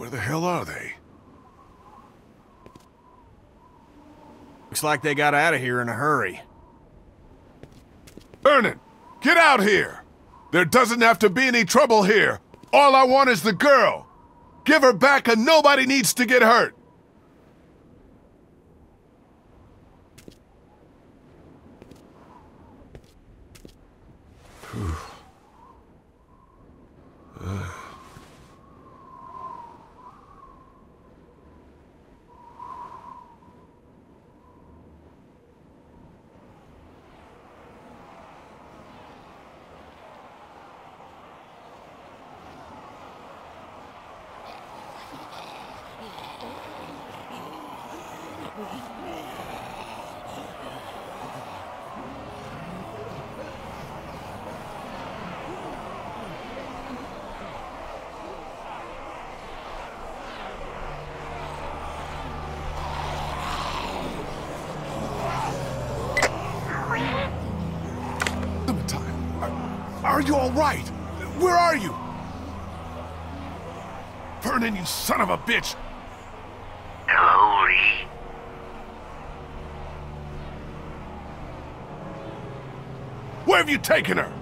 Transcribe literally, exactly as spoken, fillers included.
Where the hell are they? Looks like they got out of here in a hurry. Vernon, get out here! There doesn't have to be any trouble here. All I want is the girl. Give her back and nobody needs to get hurt. Clementine, are, are you all right? Where are you? Vernon, you son of a bitch! Hello, Lee? Where have you taken her?